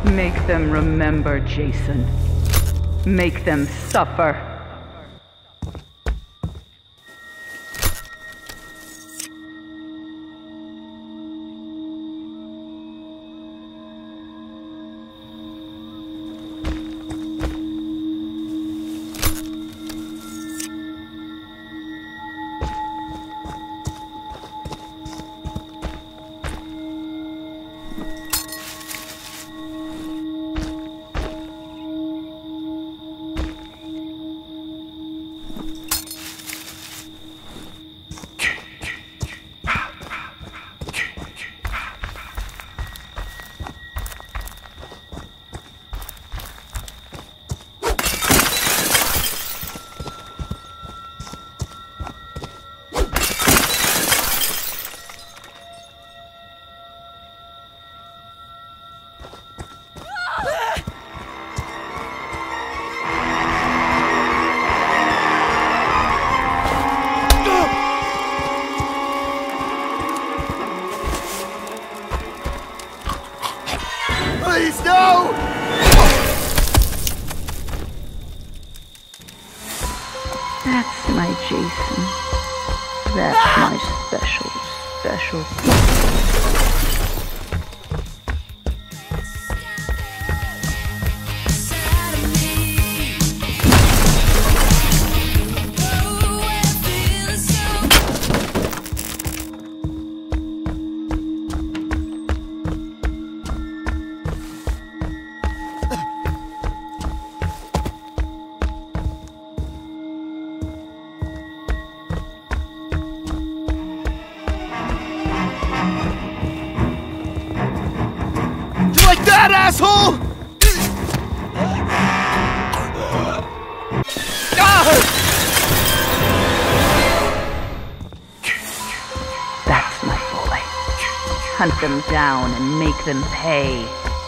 Make them remember, Jason. Make them suffer. Please, no! That's my Jason. That's my special. Like that, asshole! That's my boy. Hunt them down and make them pay.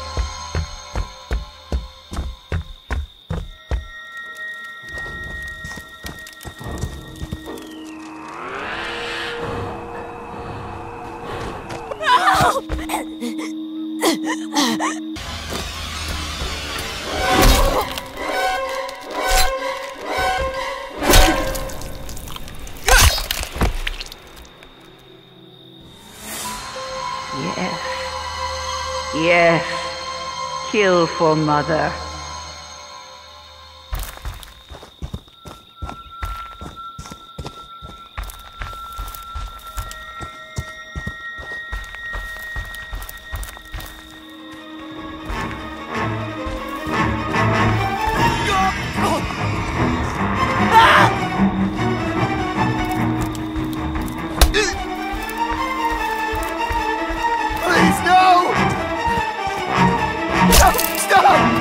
Yes. Kill for Mother. Please, no! Stop!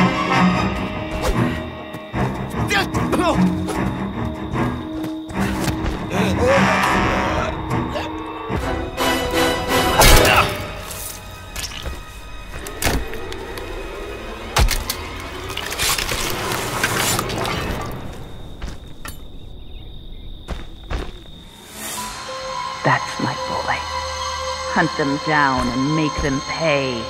That's my boy. Hunt them down and make them pay.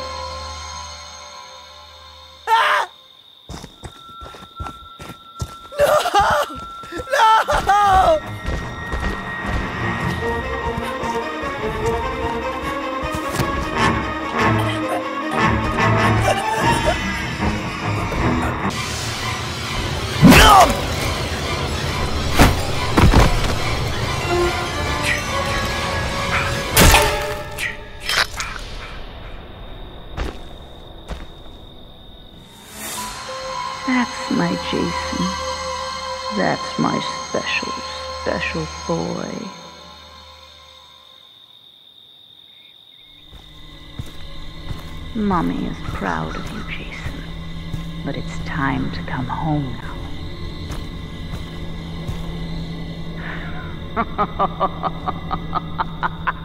That's my Jason. That's my special boy. Mommy is proud of you, Jason. But it's time to come home now.